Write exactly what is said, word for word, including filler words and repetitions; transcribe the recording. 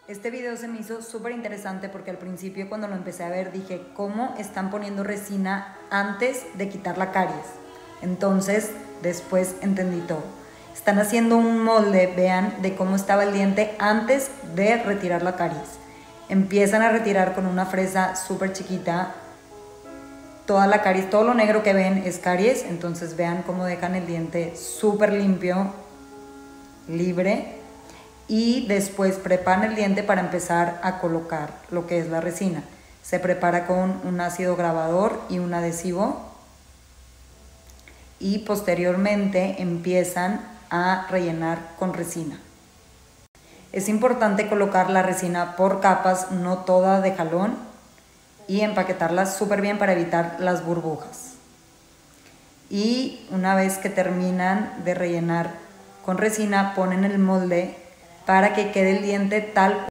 Este video se me hizo súper interesante porque al principio cuando lo empecé a ver dije, ¿cómo están poniendo resina antes de quitar la caries? Entonces después entendí todo. Están haciendo un molde, vean, de cómo estaba el diente antes de retirar la caries. Empiezan a retirar con una fresa súper chiquita toda la caries, todo lo negro que ven es caries, entonces vean cómo dejan el diente súper limpio, libre. Y después preparan el diente para empezar a colocar lo que es la resina. Se prepara con un ácido grabador y un adhesivo y posteriormente empiezan a rellenar con resina. Es importante colocar la resina por capas, no toda de jalón, y empaquetarla súper bien para evitar las burbujas. Y una vez que terminan de rellenar con resina, ponen el molde para que quede el diente tal